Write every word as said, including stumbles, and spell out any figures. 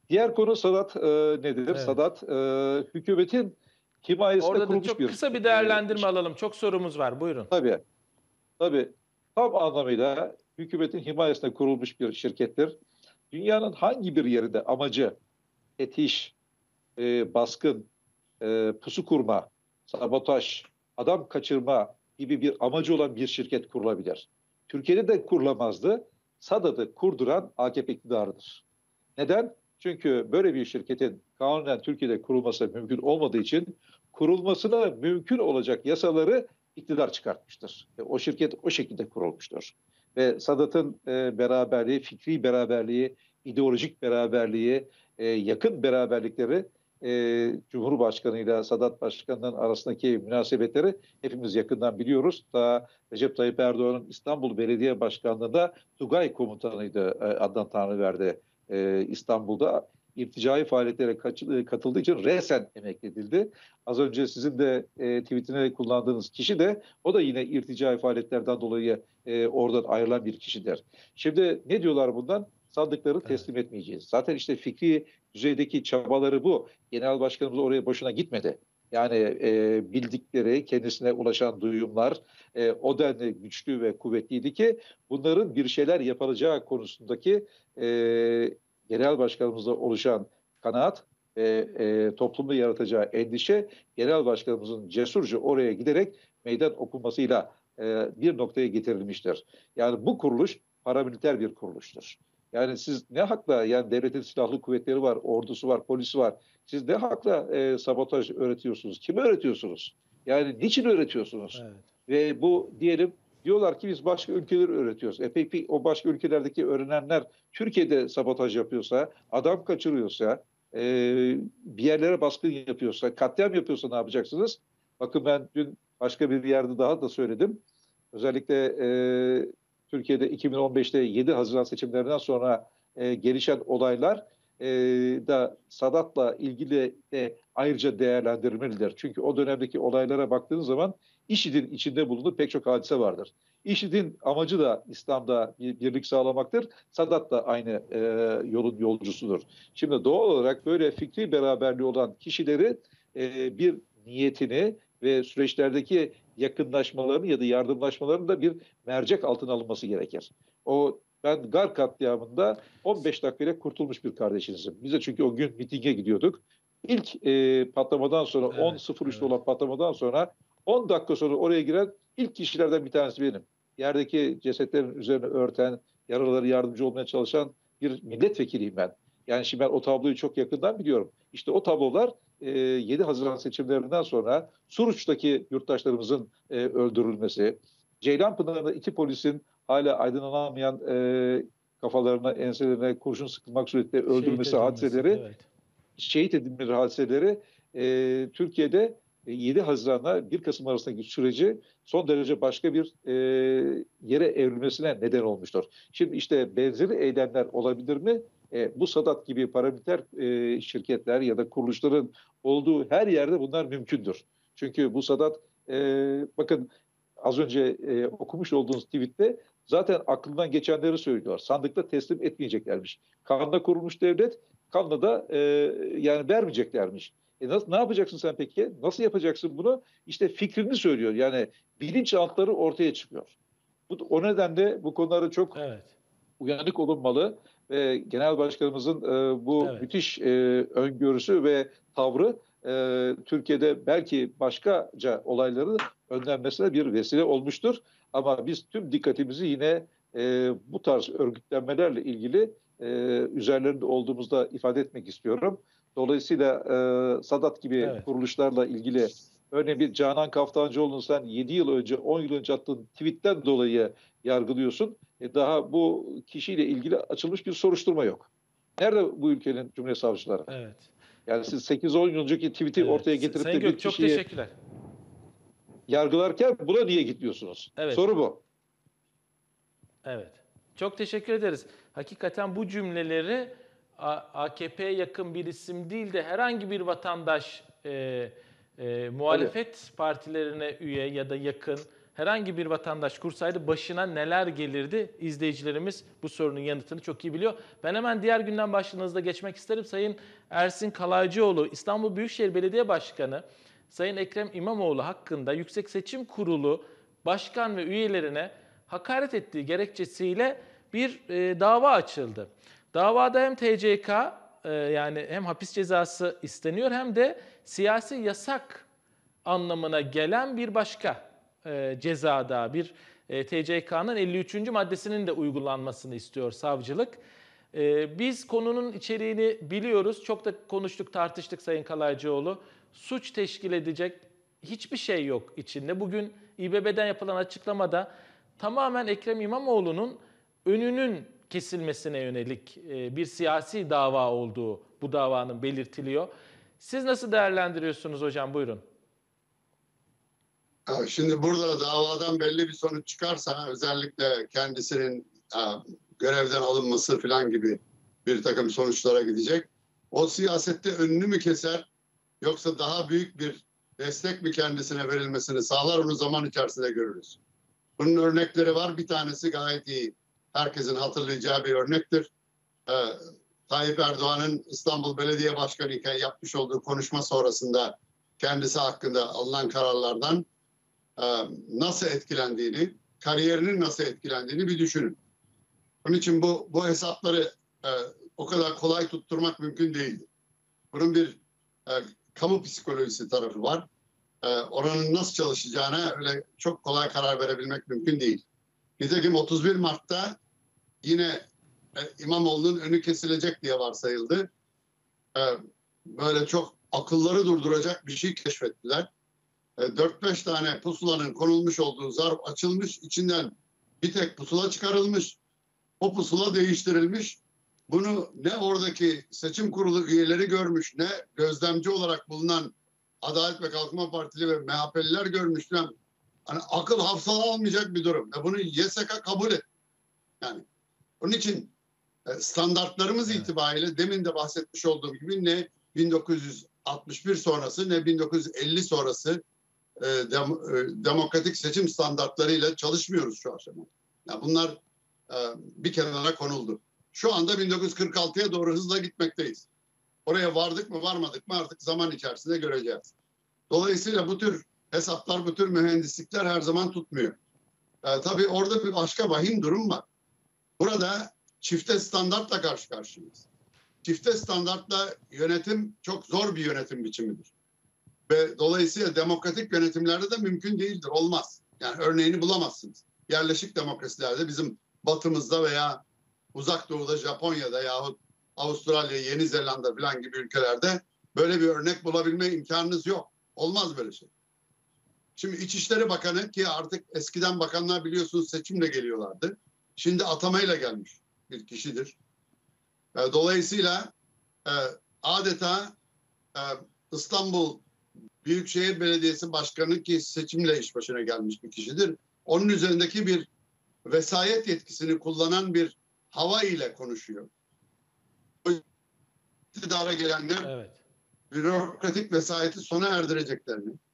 Diğer konu Sadat e, nedir? Evet. Sadat e, hükümetin himayesinde Orada da kurulmuş çok bir kısa bir e, değerlendirme alalım. Çok sorumuz var. Buyurun. tabii tabii tam anlamıyla hükümetin himayesinde kurulmuş bir şirkettir. Dünyanın hangi bir yerinde amacı fetiş, e, baskın, e, pusu kurma, sabotaj, adam kaçırma gibi bir amacı olan bir şirket kurulabilir. Türkiye'de de kurulamazdı. Sadat'ı kurduran A K P iktidarıdır. Neden? Çünkü böyle bir şirketin kanunen Türkiye'de kurulması mümkün olmadığı için kurulmasına mümkün olacak yasaları iktidar çıkartmıştır. E, o şirket o şekilde kurulmuştur. Ve Sadat'ın e, beraberliği, fikri beraberliği, ideolojik beraberliği, e, yakın beraberlikleri e, Cumhurbaşkanı ile Sadat Başkanı'nın arasındaki münasebetleri hepimiz yakından biliyoruz. Daha Recep Tayyip Erdoğan'ın İstanbul Belediye Başkanlığı'nda Tugay komutanıydı, e, Adnan Tanrıverdi e, İstanbul'da irticai faaliyetlere katıldığı için resen emekli edildi. Az önce sizin de e, tweetine kullandığınız kişi de o da yine irticai faaliyetlerden dolayı e, oradan ayrılan bir kişidir. Şimdi ne diyorlar bundan? Sandıkları Evet. teslim etmeyeceğiz. Zaten işte fikri düzeydeki çabaları bu. Genel başkanımız oraya boşuna gitmedi. Yani e, bildikleri, kendisine ulaşan duyumlar e, o denli güçlü ve kuvvetliydi ki bunların bir şeyler yapılacağı konusundaki e, genel başkanımızda oluşan kanaat ve e, toplumda yaratacağı endişe genel başkanımızın cesurca oraya giderek meydan okumasıyla e, bir noktaya getirilmiştir. Yani bu kuruluş paramiliter bir kuruluştur. Yani siz ne hakla, yani devletin silahlı kuvvetleri var, ordusu var, polisi var. Siz ne hakla e, sabotaj öğretiyorsunuz? Kime öğretiyorsunuz? Yani niçin öğretiyorsunuz? Evet. Ve bu diyelim diyorlar ki biz başka ülkeleri öğretiyoruz. E peki o başka ülkelerdeki öğrenenler Türkiye'de sabotaj yapıyorsa, adam kaçırıyorsa, e, bir yerlere baskın yapıyorsa, katliam yapıyorsa ne yapacaksınız? Bakın ben dün başka bir yerde daha da söyledim. Özellikle e, Türkiye'de iki bin on beşte yedi Haziran seçimlerinden sonra e, gelişen olaylar e, da Sadat'la ilgili de ayrıca değerlendirilmelidir. Çünkü o dönemdeki olaylara baktığınız zaman IŞİD'in içinde bulunduğu pek çok hadise vardır. IŞİD'in amacı da İslam'da bir birlik sağlamaktır. Sadat da aynı e, yolun yolcusudur. Şimdi doğal olarak böyle fikri beraberliği olan kişileri e, bir niyetini ve süreçlerdeki yakınlaşmalarını ya da yardımlaşmalarını da bir mercek altına alınması gerekir. O ben Gar katliamında on beş dakikayla kurtulmuş bir kardeşinizim. Biz de çünkü o gün mitinge gidiyorduk. İlk e, patlamadan sonra Evet. on sıfır üçte Evet. olan patlamadan sonra on dakika sonra oraya giren ilk kişilerden bir tanesi benim. Yerdeki cesetlerin üzerine örten, yaralılara yardımcı olmaya çalışan bir milletvekiliyim ben. Yani şimdi ben o tabloyu çok yakından biliyorum. İşte o tablolar e, yedi Haziran seçimlerinden sonra Suruç'taki yurttaşlarımızın e, öldürülmesi, Ceylanpınar'da iki polisin hala aydınlanamayan e, kafalarına, enselerine kurşun sıkılmak suretiyle Şehit öldürülmesi edilmesi. hadiseleri, Evet. şehit edilmeleri hadiseleri e, Türkiye'de yedi Haziran'la bir Kasım arasındaki süreci son derece başka bir e, yere evrilmesine neden olmuştur. Şimdi işte benzeri eylemler olabilir mi? E, bu Sadat gibi paramiliter e, şirketler ya da kuruluşların olduğu her yerde bunlar mümkündür. Çünkü bu Sadat, e, bakın az önce e, okumuş olduğunuz tweette zaten aklından geçenleri söylüyor. Sandıkta teslim etmeyeceklermiş. Kanunda kurulmuş devlet, kanunda da e, yani vermeyeceklermiş. E nasıl, ne yapacaksın sen peki? Nasıl yapacaksın bunu? İşte fikrini söylüyor. Yani bilinçaltları ortaya çıkıyor. Bu, o nedenle bu konuları çok Evet. uyanık olunmalı ve Genel Başkanımızın e, bu Evet. müthiş e, öngörüsü ve tavrı e, Türkiye'de belki başkaca olayların önlenmesine bir vesile olmuştur. Ama biz tüm dikkatimizi yine e, bu tarz örgütlenmelerle ilgili e, üzerlerinde olduğumuzda ifade etmek istiyorum. Dolayısıyla e, Sadat gibi Evet. kuruluşlarla ilgili örneğin bir Canan Kaftancıoğlu'nu sen yedi yıl önce, on yıl önce attığın tweetten dolayı yargılıyorsun. E, daha bu kişiyle ilgili açılmış bir soruşturma yok. Nerede bu ülkenin Cumhuriyet Savcıları? Evet. Yani siz sekiz on yıl önceki tweet'i Evet. ortaya S- getirip Sayın de bir Gök, çok kişiyi teşekkürler. yargılarken buna niye gitmiyorsunuz? Evet. Soru bu. Evet. Çok teşekkür ederiz. Hakikaten bu cümleleri A K P'ye yakın bir isim değil de herhangi bir vatandaş, e, e, Tabii. muhalefet partilerine üye ya da yakın herhangi bir vatandaş kursaydı başına neler gelirdi? İzleyicilerimiz bu sorunun yanıtını çok iyi biliyor. Ben hemen diğer günden başlığınızda geçmek isterim. Sayın Ersin Kalaycıoğlu, İstanbul Büyükşehir Belediye Başkanı Sayın Ekrem İmamoğlu hakkında Yüksek Seçim Kurulu başkan ve üyelerine hakaret ettiği gerekçesiyle bir e, dava açıldı. Davada hem T C K e, yani hem hapis cezası isteniyor hem de siyasi yasak anlamına gelen bir başka e, cezada bir e, T C K'nın elli üçüncü maddesinin de uygulanmasını istiyor savcılık. E, biz konunun içeriğini biliyoruz. Çok da konuştuk, tartıştık Sayın Kalaycıoğlu. Suç teşkil edecek hiçbir şey yok içinde. Bugün İBB'den yapılan açıklamada tamamen Ekrem İmamoğlu'nun önünün kesilmesine yönelik e, bir siyasi dava olduğu bu davanın belirtiliyor. Siz nasıl değerlendiriyorsunuz hocam? Buyurun. Şimdi burada davadan belli bir sonuç çıkarsa özellikle kendisinin görevden alınması falan gibi bir takım sonuçlara gidecek. O siyasette önünü mü keser yoksa daha büyük bir destek mi kendisine verilmesini sağlar, onu zaman içerisinde görürüz. Bunun örnekleri var. Bir tanesi gayet iyi. Herkesin hatırlayacağı bir örnektir. Ee, Tayyip Erdoğan'ın İstanbul Belediye Başkanı iken yapmış olduğu konuşma sonrasında kendisi hakkında alınan kararlardan e, nasıl etkilendiğini, kariyerinin nasıl etkilendiğini bir düşünün. Onun için bu, bu hesapları e, o kadar kolay tutturmak mümkün değildi. Bunun bir e, kamu psikolojisi tarafı var. E, oranın nasıl çalışacağına öyle çok kolay karar verebilmek mümkün değil. Nitekim otuz bir Mart'ta yine e, İmamoğlu'nun önü kesilecek diye varsayıldı. E, böyle çok akılları durduracak bir şey keşfettiler. E, dört beş tane pusulanın konulmuş olduğu zarf açılmış, içinden bir tek pusula çıkarılmış. O pusula değiştirilmiş. Bunu ne oradaki seçim kurulu üyeleri görmüş, ne gözlemci olarak bulunan Adalet ve Kalkınma Partili ve M H P'liler görmüş. Yani hani akıl hafsala almayacak bir durum. Ve bunu Y S K kabul et. Yani onun için standartlarımız evet. itibariyle demin de bahsetmiş olduğum gibi ne bin dokuz yüz altmış bir sonrası ne bin dokuz yüz elli sonrası e, dem, e, demokratik seçim standartlarıyla çalışmıyoruz şu aşamada. Yani bunlar e, bir kenara konuldu. Şu anda bin dokuz yüz kırk altıya doğru hızla gitmekteyiz. Oraya vardık mı varmadık mı artık zaman içerisinde göreceğiz. Dolayısıyla bu tür hesaplar, bu tür mühendislikler her zaman tutmuyor. E, tabii orada bir başka vahim durum var. Burada çifte standartla karşı karşıyayız. Çifte standartla yönetim çok zor bir yönetim biçimidir. Ve dolayısıyla demokratik yönetimlerde de mümkün değildir, olmaz. Yani örneğini bulamazsınız. Yerleşik demokrasilerde bizim batımızda veya uzak doğuda Japonya'da yahut Avustralya, Yeni Zelanda falan gibi ülkelerde böyle bir örnek bulabilme imkanınız yok. Olmaz böyle şey. Şimdi İçişleri Bakanı, ki artık eskiden bakanlar biliyorsunuz seçimle geliyorlardı. Şimdi atamayla gelmiş bir kişidir. Dolayısıyla adeta İstanbul Büyükşehir Belediyesi Başkanı, ki seçimle iş başına gelmiş bir kişidir. Onun üzerindeki bir vesayet yetkisini kullanan bir hava ile konuşuyor. İktidara gelenler evet. bürokratik vesayeti sona erdireceklerini,